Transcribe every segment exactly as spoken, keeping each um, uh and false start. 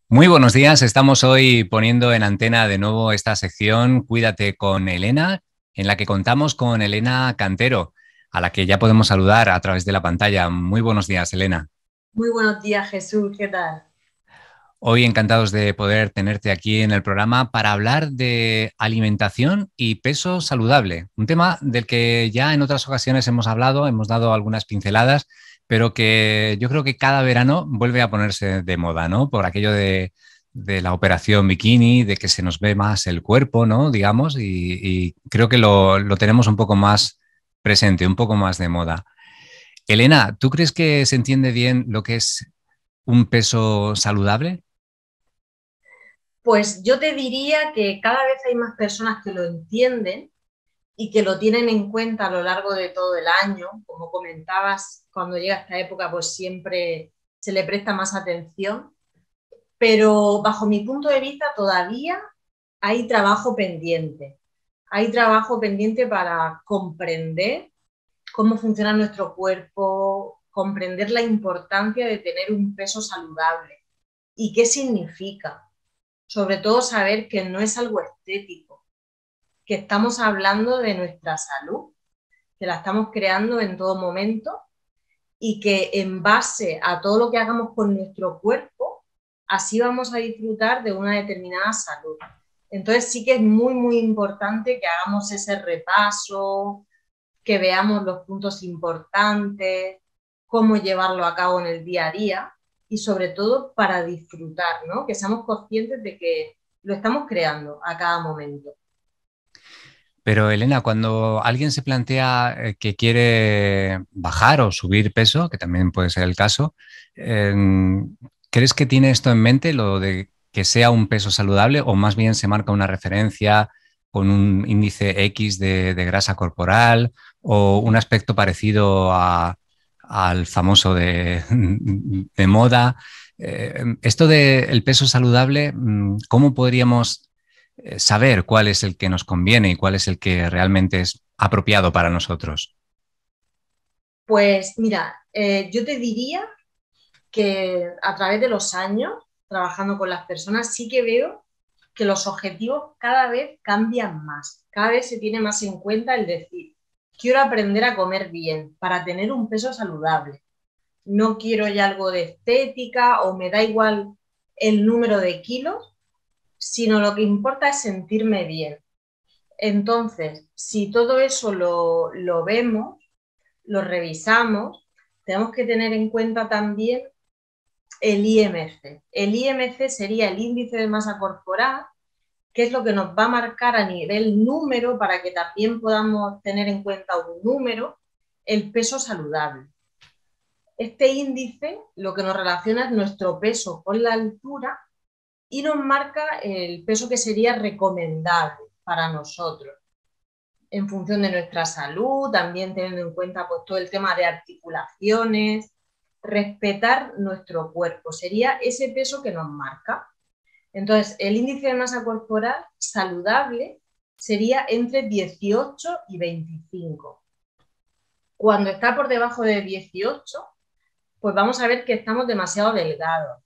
Muy buenos días, estamos hoy poniendo en antena de nuevo esta sección Cuídate con Elena, en la que contamos con Elena Cantero, a la que ya podemos saludar a través de la pantalla. Muy buenos días, Elena. Muy buenos días, Jesús, ¿qué tal? Hoy encantados de poder tenerte aquí en el programa para hablar de alimentación y peso saludable, un tema del que ya en otras ocasiones hemos hablado, hemos dado algunas pinceladas, pero que yo creo que cada verano vuelve a ponerse de moda, ¿no? Por aquello de, de la operación bikini, de que se nos ve más el cuerpo, ¿no? Digamos, y, y creo que lo, lo tenemos un poco más presente, un poco más de moda. Elena, ¿tú crees que se entiende bien lo que es un peso saludable? Pues yo te diría que cada vez hay más personas que lo entienden y que lo tienen en cuenta a lo largo de todo el año. Como comentabas, cuando llega esta época, pues siempre se le presta más atención. Pero bajo mi punto de vista todavía hay trabajo pendiente. Hay trabajo pendiente para comprender cómo funciona nuestro cuerpo, comprender la importancia de tener un peso saludable y qué significa. Sobre todo saber que no es algo estético, que estamos hablando de nuestra salud, que la estamos creando en todo momento y que en base a todo lo que hagamos con nuestro cuerpo, así vamos a disfrutar de una determinada salud. Entonces sí que es muy, muy importante que hagamos ese repaso, que veamos los puntos importantes, cómo llevarlo a cabo en el día a día y sobre todo para disfrutar, ¿no? Que seamos conscientes de que lo estamos creando a cada momento. Pero Elena, cuando alguien se plantea eh, que quiere bajar o subir peso, que también puede ser el caso, eh, ¿crees que tiene esto en mente, lo de que sea un peso saludable, o más bien se marca una referencia con un índice X de, de grasa corporal o un aspecto parecido a- al famoso de, de moda? Eh, esto del peso saludable, mm, ¿cómo podríamos eh, saber cuál es el que nos conviene y cuál es el que realmente es apropiado para nosotros? Pues mira, eh, yo te diría que a través de los años, trabajando con las personas, sí que veo que los objetivos cada vez cambian más, cada vez se tiene más en cuenta el decir, quiero aprender a comer bien para tener un peso saludable. No quiero ya algo de estética o me da igual el número de kilos, sino lo que importa es sentirme bien. Entonces, si todo eso lo, lo vemos, lo revisamos, tenemos que tener en cuenta también el I M C. El I M C sería el índice de masa corporal, que es lo que nos va a marcar a nivel número para que también podamos tener en cuenta un número, el peso saludable. Este índice lo que nos relaciona es nuestro peso con la altura y nos marca el peso que sería recomendable para nosotros en función de nuestra salud, también teniendo en cuenta pues, todo el tema de articulaciones, respetar nuestro cuerpo, sería ese peso que nos marca. Entonces, el índice de masa corporal saludable sería entre dieciocho y veinticinco. Cuando está por debajo de dieciocho, pues vamos a ver que estamos demasiado delgados.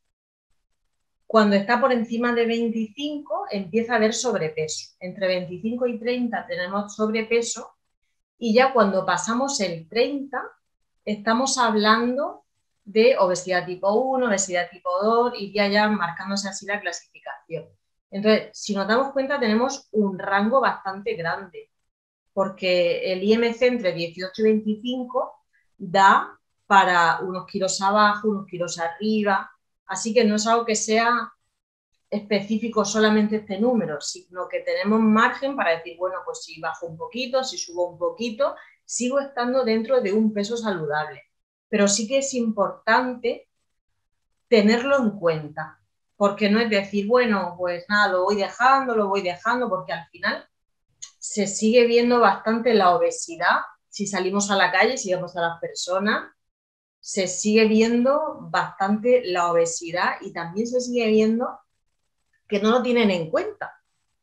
Cuando está por encima de veinticinco, empieza a haber sobrepeso. Entre veinticinco y treinta tenemos sobrepeso y ya cuando pasamos el treinta, estamos hablando de obesidad tipo uno, obesidad tipo dos, y ya ya marcándose así la clasificación. Entonces, si nos damos cuenta, tenemos un rango bastante grande, porque el I M C entre dieciocho y veinticinco da para unos kilos abajo, unos kilos arriba, así que no es algo que sea específico solamente este número, sino que tenemos margen para decir, bueno, pues si bajo un poquito, si subo un poquito, sigo estando dentro de un peso saludable. Pero sí que es importante tenerlo en cuenta, porque no es decir, bueno, pues nada, lo voy dejando, lo voy dejando, porque al final se sigue viendo bastante la obesidad. Si salimos a la calle, si vemos a las personas, se sigue viendo bastante la obesidad y también se sigue viendo que no lo tienen en cuenta.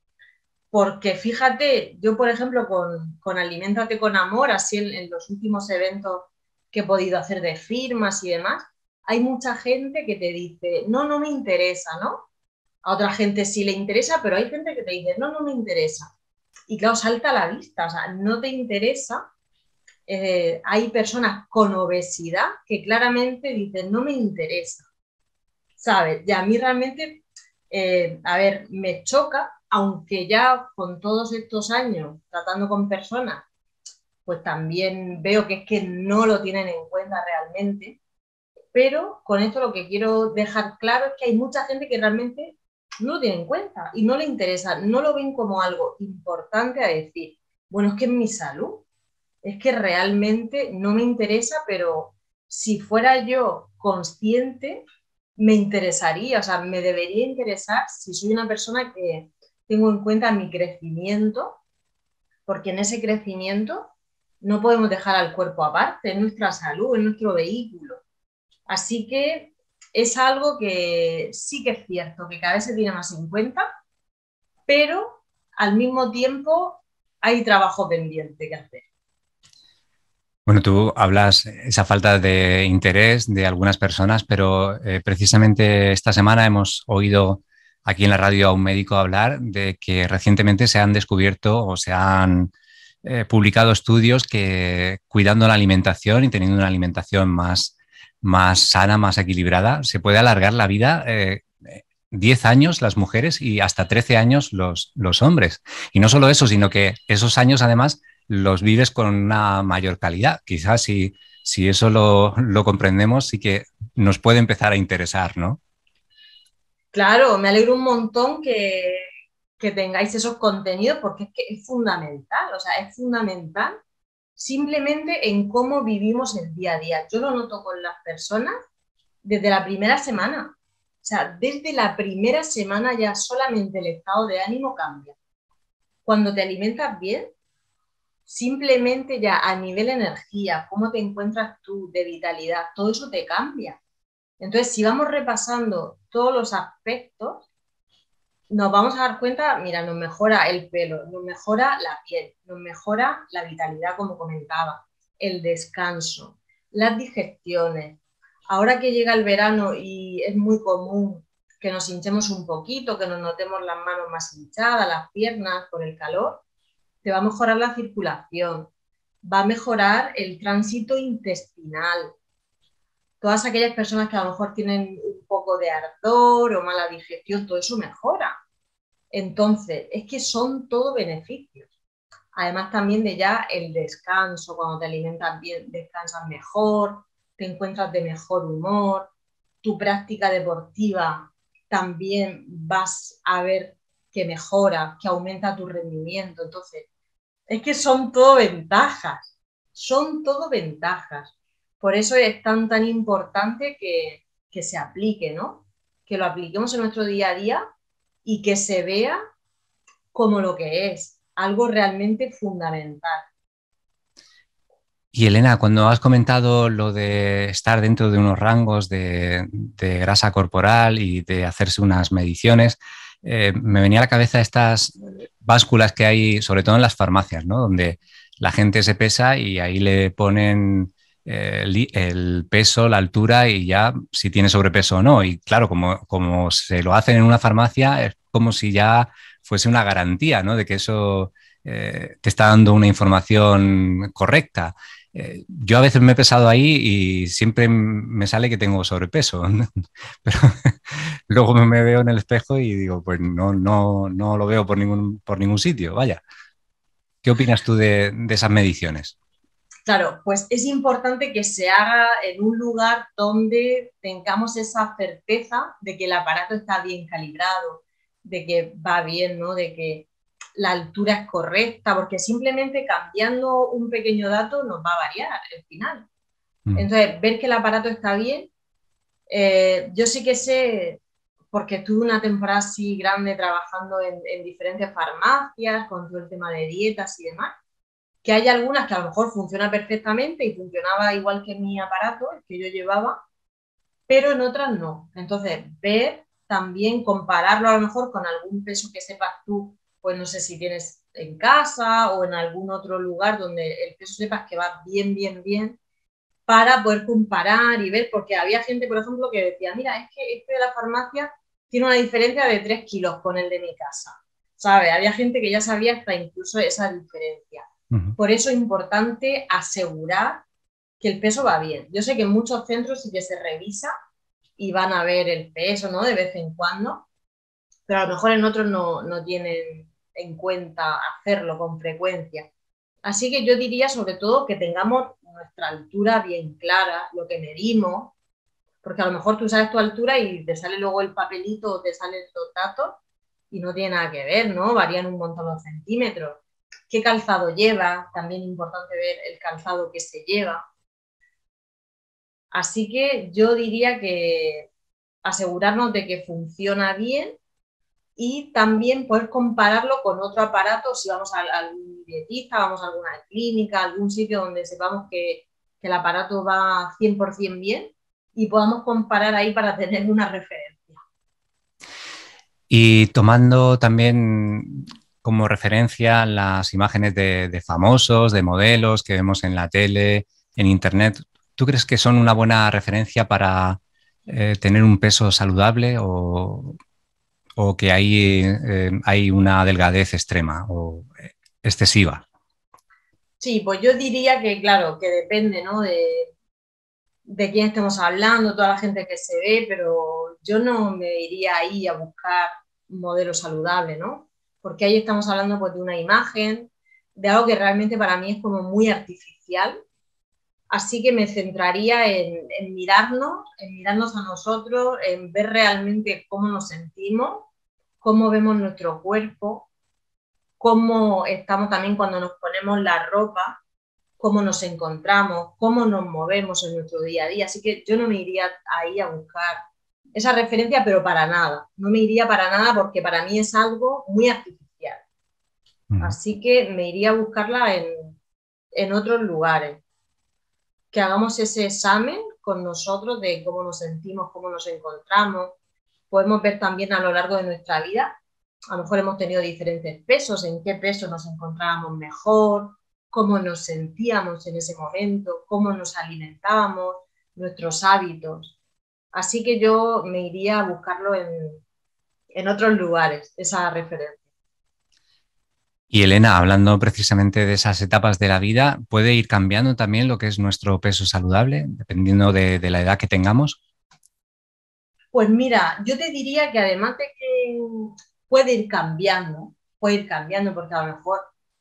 Porque fíjate, yo por ejemplo con, con Aliméntate con Amor, así en, en los últimos eventos que he podido hacer de firmas y demás, hay mucha gente que te dice, no, no me interesa, ¿no? A otra gente sí le interesa, pero hay gente que te dice, no, no me interesa. Y claro, salta a la vista, o sea, no te interesa. Eh, hay personas con obesidad que claramente dicen, no me interesa, ¿sabes? Y a mí realmente, eh, a ver, me choca, aunque ya con todos estos años tratando con personas, pues también veo que es que no lo tienen en cuenta realmente, pero con esto lo que quiero dejar claro es que hay mucha gente que realmente no lo tiene en cuenta y no le interesa, no lo ven como algo importante a decir, bueno, es que es mi salud, es que realmente no me interesa, pero si fuera yo consciente, me interesaría, o sea, me debería interesar si soy una persona que tengo en cuenta mi crecimiento, porque en ese crecimiento no podemos dejar al cuerpo aparte, es nuestra salud, es nuestro vehículo. Así que es algo que sí que es cierto, que cada vez se tiene más en cuenta, pero al mismo tiempo hay trabajo pendiente que hacer. Bueno, tú hablas esa falta de interés de algunas personas, pero eh, precisamente esta semana hemos oído aquí en la radio a un médico hablar de que recientemente se han descubierto o se han eh, publicado estudios que cuidando la alimentación y teniendo una alimentación más, más sana, más equilibrada, se puede alargar la vida eh, diez años las mujeres y hasta trece años los, los hombres. Y no solo eso, sino que esos años además los vives con una mayor calidad. Quizás si, si eso lo, lo comprendemos, sí que nos puede empezar a interesar, ¿no? Claro, me alegro un montón que, que tengáis esos contenidos porque es que es fundamental, o sea, es fundamental simplemente en cómo vivimos el día a día. Yo lo noto con las personas desde la primera semana. O sea, desde la primera semana ya solamente el estado de ánimo cambia. Cuando te alimentas bien, simplemente ya a nivel energía, cómo te encuentras tú de vitalidad, todo eso te cambia. Entonces, si vamos repasando todos los aspectos, nos vamos a dar cuenta, mira, nos mejora el pelo, nos mejora la piel, nos mejora la vitalidad, como comentaba, el descanso, las digestiones. Ahora que llega el verano y es muy común que nos hinchemos un poquito, que nos notemos las manos más hinchadas, las piernas por el calor, te va a mejorar la circulación, va a mejorar el tránsito intestinal. Todas aquellas personas que a lo mejor tienen un poco de ardor o mala digestión, todo eso mejora. Entonces, es que son todo beneficios. Además también de ya el descanso, cuando te alimentas bien, descansas mejor, te encuentras de mejor humor, tu práctica deportiva también vas a ver que mejora, que aumenta tu rendimiento. Entonces, es que son todo ventajas, son todo ventajas. Por eso es tan, tan importante que, que se aplique, ¿no? Que lo apliquemos en nuestro día a día y que se vea como lo que es, algo realmente fundamental. Y Elena, cuando has comentado lo de estar dentro de unos rangos de, de grasa corporal y de hacerse unas mediciones, eh, me venía a la cabeza estas básculas que hay, sobre todo en las farmacias, ¿no? Donde la gente se pesa y ahí le ponen eh, el, el peso, la altura y ya si tiene sobrepeso o no. Y claro, como, como se lo hacen en una farmacia, es como si ya fuese una garantía, ¿no? De que eso eh, te está dando una información correcta. Eh, yo a veces me he pesado ahí y siempre me sale que tengo sobrepeso, ¿no? Pero luego me veo en el espejo y digo, pues no, no, no lo veo por ningún, por ningún sitio, vaya. ¿Qué opinas tú de, de esas mediciones? Claro, pues es importante que se haga en un lugar donde tengamos esa certeza de que el aparato está bien calibrado, de que va bien, ¿no? De que la altura es correcta, porque simplemente cambiando un pequeño dato nos va a variar el final. Mm. Entonces, ver que el aparato está bien, eh, yo sí que sé, porque estuve una temporada así grande trabajando en, en diferentes farmacias con todo el tema de dietas y demás, que hay algunas que a lo mejor funcionan perfectamente y funcionaba igual que mi aparato, el que yo llevaba, pero en otras no. Entonces, ver también, compararlo a lo mejor con algún peso que sepas tú, pues no sé si tienes en casa o en algún otro lugar donde el peso sepas que va bien, bien, bien, para poder comparar y ver, porque había gente, por ejemplo, que decía, mira, es que este de la farmacia tiene una diferencia de tres kilos con el de mi casa, ¿sabes? Había gente que ya sabía hasta incluso esa diferencia. Ujú. Por eso es importante asegurar que el peso va bien. Yo sé que en muchos centros sí que se revisa y van a ver el peso, ¿no? De vez en cuando, pero a lo mejor en otros no, no tienen en cuenta hacerlo con frecuencia. Así que yo diría sobre todo que tengamos nuestra altura bien clara, lo que medimos, porque a lo mejor tú sabes tu altura y te sale luego el papelito o te salen los datos y no tiene nada que ver, ¿no? Varían un montón los centímetros. ¿Qué calzado lleva? También es importante ver el calzado que se lleva. Así que yo diría que asegurarnos de que funciona bien y también poder compararlo con otro aparato, si vamos a algún dietista, vamos a alguna clínica, algún sitio donde sepamos que, que el aparato va cien por ciento bien y podamos comparar ahí para tener una referencia. Y tomando también como referencia las imágenes de, de famosos, de modelos que vemos en la tele, en internet, ¿tú crees que son una buena referencia para eh, tener un peso saludable o, o que hay, eh, hay una delgadez extrema o excesiva? Sí, pues yo diría que, claro, que depende, ¿no? De, de quién estemos hablando, toda la gente que se ve, pero yo no me iría ahí a buscar un modelo saludable, ¿no? Porque ahí estamos hablando pues de una imagen, de algo que realmente para mí es como muy artificial. Así que me centraría en, en mirarnos, en mirarnos a nosotros, en ver realmente cómo nos sentimos, cómo vemos nuestro cuerpo, cómo estamos también cuando nos ponemos la ropa, cómo nos encontramos, cómo nos movemos en nuestro día a día. Así que yo no me iría ahí a buscar esa referencia, pero para nada. No me iría para nada porque para mí es algo muy artificial. Ujú. Así que me iría a buscarla en, en otros lugares. Que hagamos ese examen con nosotros de cómo nos sentimos, cómo nos encontramos. Podemos ver también a lo largo de nuestra vida, a lo mejor hemos tenido diferentes pesos, en qué peso nos encontrábamos mejor, cómo nos sentíamos en ese momento, cómo nos alimentábamos, nuestros hábitos. Así que yo me iría a buscarlo en, en otros lugares, esa referencia. Y Elena, hablando precisamente de esas etapas de la vida, ¿puede ir cambiando también lo que es nuestro peso saludable, dependiendo de, de la edad que tengamos? Pues mira, yo te diría que además de que puede ir cambiando, puede ir cambiando porque a lo mejor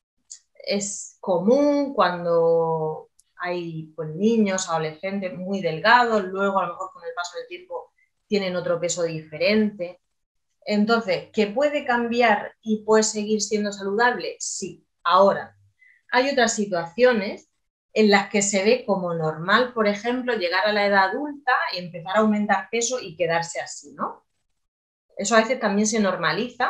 es común cuando hay pues, niños, adolescentes muy delgados, luego a lo mejor con el paso del tiempo tienen otro peso diferente. Entonces, ¿que puede cambiar y puede seguir siendo saludable? Sí. Ahora, hay otras situaciones en las que se ve como normal, por ejemplo, llegar a la edad adulta y empezar a aumentar peso y quedarse así, ¿no? Eso a veces también se normaliza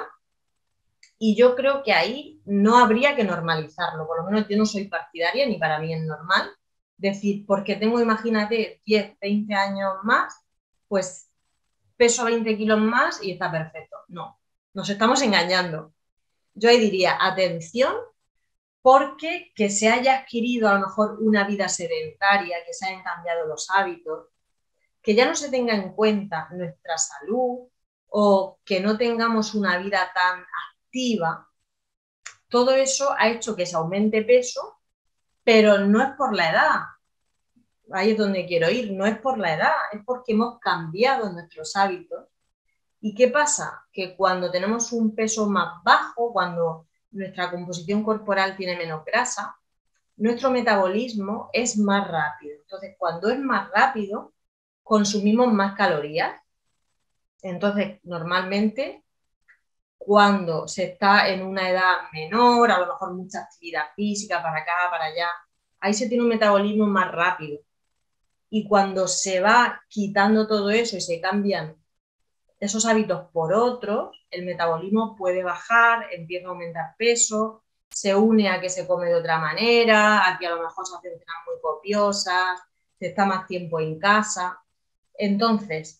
y yo creo que ahí no habría que normalizarlo, por lo menos yo no soy partidaria ni para mí es normal decir, porque tengo, imagínate, diez, veinte años más, pues peso veinte kilos más y está perfecto. No, nos estamos engañando. Yo ahí diría, atención, porque que se haya adquirido a lo mejor una vida sedentaria, que se hayan cambiado los hábitos, que ya no se tenga en cuenta nuestra salud o que no tengamos una vida tan activa, todo eso ha hecho que se aumente peso, pero no es por la edad. Ahí es donde quiero ir, no es por la edad, es porque hemos cambiado nuestros hábitos. ¿Y qué pasa? Que cuando tenemos un peso más bajo, cuando nuestra composición corporal tiene menos grasa, nuestro metabolismo es más rápido. Entonces, cuando es más rápido, consumimos más calorías. Entonces, normalmente, cuando se está en una edad menor, a lo mejor mucha actividad física para acá, para allá, ahí se tiene un metabolismo más rápido. Y cuando se va quitando todo eso y se cambian esos hábitos por otros, el metabolismo puede bajar, empieza a aumentar peso, se une a que se come de otra manera, a que a lo mejor se hacen cenas muy copiosas, se está más tiempo en casa. Entonces,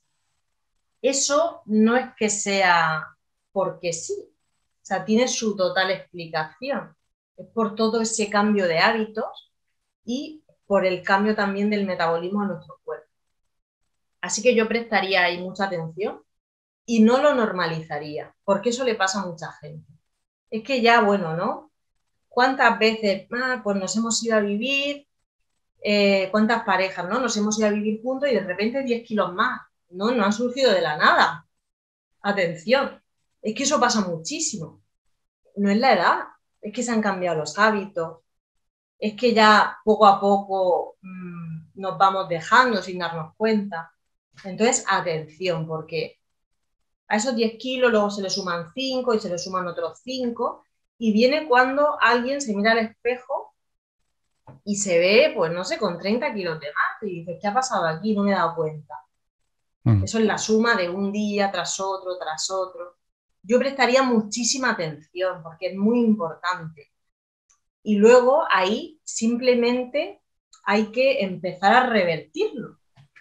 eso no es que sea porque sí, o sea, tiene su total explicación. Es por todo ese cambio de hábitos y por el cambio también del metabolismo de nuestro cuerpo. Así que yo prestaría ahí mucha atención y no lo normalizaría, porque eso le pasa a mucha gente. Es que ya, bueno, ¿no? ¿Cuántas veces, ah, pues nos hemos ido a vivir, eh, cuántas parejas, ¿no? Nos hemos ido a vivir juntos y de repente diez kilos más, ¿no? No han surgido de la nada. Atención, es que eso pasa muchísimo. No es la edad, es que se han cambiado los hábitos, es que ya poco a poco mmm, nos vamos dejando sin darnos cuenta. Entonces, atención, porque a esos diez kilos luego se le suman cinco y se le suman otros cinco y viene cuando alguien se mira al espejo y se ve, pues no sé, con treinta kilos de más y dices, ¿qué ha pasado aquí? No me he dado cuenta. Mm. Eso es la suma de un día tras otro, tras otro. Yo prestaría muchísima atención porque es muy importante. Y luego ahí simplemente hay que empezar a revertirlo.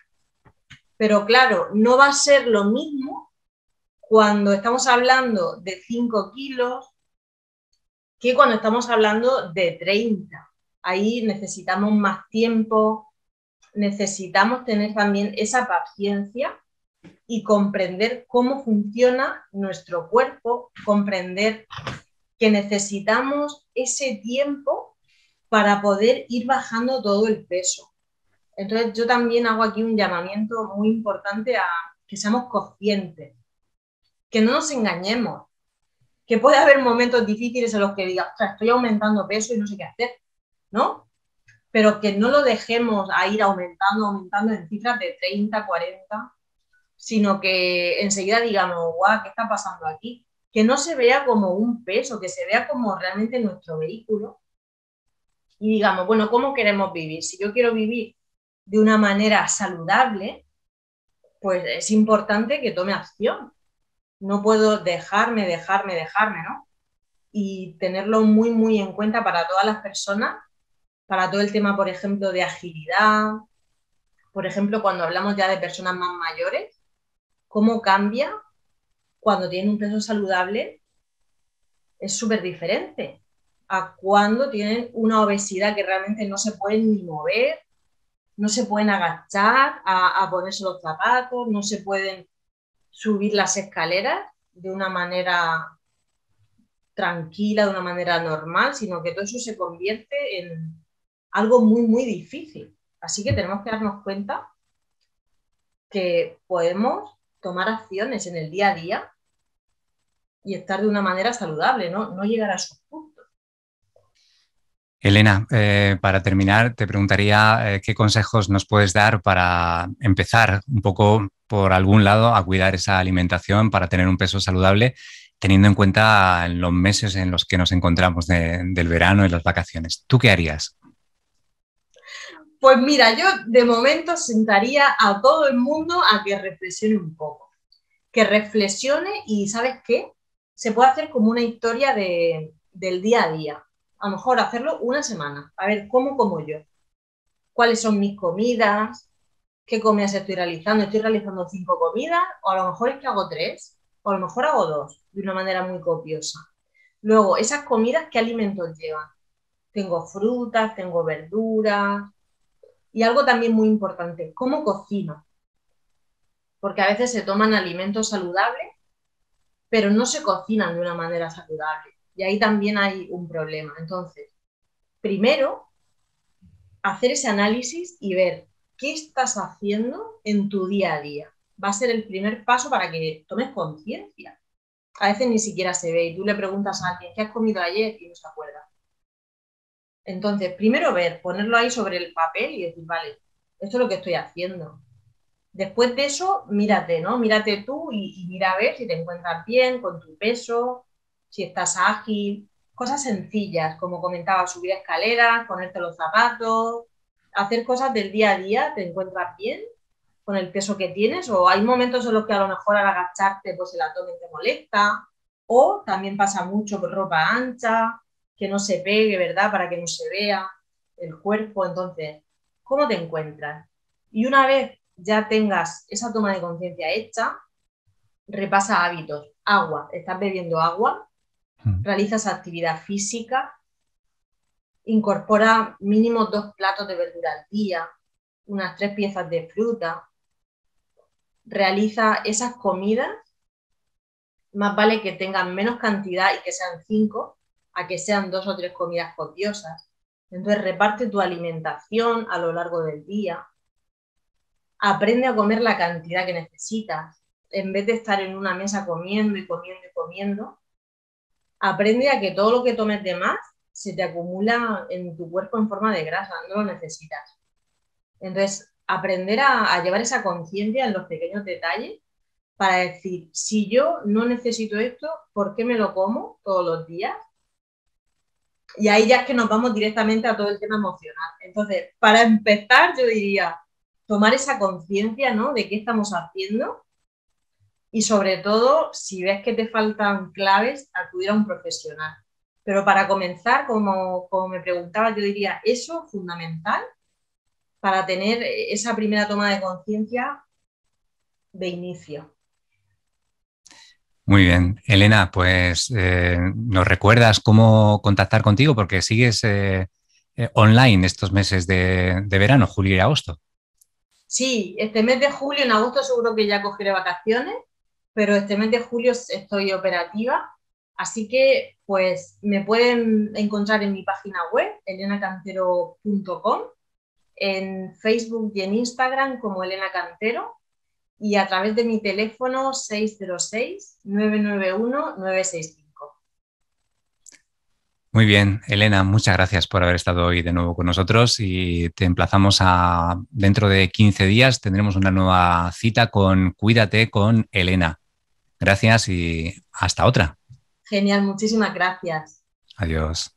Pero claro, no va a ser lo mismo cuando estamos hablando de cinco kilos que cuando estamos hablando de treinta. Ahí necesitamos más tiempo, necesitamos tener también esa paciencia y comprender cómo funciona nuestro cuerpo, comprender que necesitamos ese tiempo para poder ir bajando todo el peso. Entonces yo también hago aquí un llamamiento muy importante a que seamos conscientes, que no nos engañemos, que puede haber momentos difíciles en los que digas, o sea, estoy aumentando peso y no sé qué hacer, ¿no? Pero que no lo dejemos a ir aumentando, aumentando en cifras de treinta, cuarenta, sino que enseguida digamos, guau, ¿qué está pasando aquí? Que no se vea como un peso, que se vea como realmente nuestro vehículo y digamos, bueno, ¿cómo queremos vivir? Si yo quiero vivir de una manera saludable, pues es importante que tome acción. No puedo dejarme, dejarme, dejarme, ¿no? Y tenerlo muy, muy en cuenta para todas las personas, para todo el tema, por ejemplo, de agilidad, por ejemplo, cuando hablamos ya de personas más mayores, cómo cambia cuando tienen un peso saludable, es súper diferente a cuando tienen una obesidad que realmente no se pueden ni mover, no se pueden agachar a, a ponerse los zapatos, no se pueden subir las escaleras de una manera tranquila, de una manera normal, sino que todo eso se convierte en algo muy, muy difícil. Así que tenemos que darnos cuenta que podemos tomar acciones en el día a día y estar de una manera saludable, ¿no? No llegar a esos puntos. Elena, eh, para terminar, te preguntaría eh, qué consejos nos puedes dar para empezar un poco por algún lado a cuidar esa alimentación para tener un peso saludable, teniendo en cuenta los meses en los que nos encontramos de, del verano y las vacaciones. ¿Tú qué harías? Pues mira, yo de momento sentaría a todo el mundo a que reflexione un poco, que reflexione y ¿sabes qué? Se puede hacer como una historia de, del día a día. A lo mejor hacerlo una semana, a ver cómo como yo, cuáles son mis comidas, qué comidas estoy realizando, estoy realizando cinco comidas o a lo mejor es que hago tres o a lo mejor hago dos de una manera muy copiosa. Luego, esas comidas, ¿qué alimentos llevan? Tengo frutas, tengo verduras y algo también muy importante, ¿cómo cocino? Porque a veces se toman alimentos saludables pero no se cocinan de una manera saludable y ahí también hay un problema. Entonces, primero, hacer ese análisis y ver qué estás haciendo en tu día a día. Va a ser el primer paso para que tomes conciencia. A veces ni siquiera se ve y tú le preguntas a alguien, ¿qué has comido ayer? Y no se acuerda. Entonces, primero ver, ponerlo ahí sobre el papel y decir, vale, esto es lo que estoy haciendo. Después de eso, mírate, ¿no? Mírate tú y, y mira a ver si te encuentras bien con tu peso, si estás ágil. Cosas sencillas, como comentaba, subir escaleras, ponerte los zapatos, hacer cosas del día a día, ¿te encuentras bien con el peso que tienes? O hay momentos en los que a lo mejor al agacharte pues el abdomen te molesta, o también pasa mucho con ropa ancha, que no se pegue, ¿verdad? Para que no se vea el cuerpo. Entonces, ¿cómo te encuentras? Y una vez ya tengas esa toma de conciencia hecha, repasa hábitos. Agua, ¿estás bebiendo agua? ¿Realizas actividad física? Incorpora mínimo dos platos de verdura al día, unas tres piezas de fruta. Realiza esas comidas, más vale que tengan menos cantidad y que sean cinco, a que sean dos o tres comidas copiosas. Entonces reparte tu alimentación a lo largo del día. Aprende a comer la cantidad que necesitas. En vez de estar en una mesa comiendo y comiendo y comiendo, aprende a que todo lo que tomes de más se te acumula en tu cuerpo en forma de grasa, no lo necesitas. Entonces, aprender a, a llevar esa conciencia en los pequeños detalles para decir, si yo no necesito esto, ¿por qué me lo como todos los días? Y ahí ya es que nos vamos directamente a todo el tema emocional. Entonces, para empezar, yo diría, tomar esa conciencia, ¿no?, de qué estamos haciendo y sobre todo, si ves que te faltan claves, acudir a un profesional. Pero para comenzar, como, como me preguntaba, yo diría, eso fundamental para tener esa primera toma de conciencia de inicio. Muy bien. Elena, pues eh, ¿nos recuerdas cómo contactar contigo? Porque sigues eh, eh, online estos meses de, de verano, julio y agosto. Sí, este mes de julio, en agosto seguro que ya cogeré vacaciones, pero este mes de julio estoy operativa, así que pues me pueden encontrar en mi página web, elena cantero punto com, en Facebook y en Instagram como Elena Cantero y a través de mi teléfono seis cero seis, nueve nueve uno, nueve seis cinco. Muy bien, Elena, muchas gracias por haber estado hoy de nuevo con nosotros y te emplazamos a dentro de quince días tendremos una nueva cita con Cuídate con Elena. Gracias y hasta otra. Genial, muchísimas gracias. Adiós.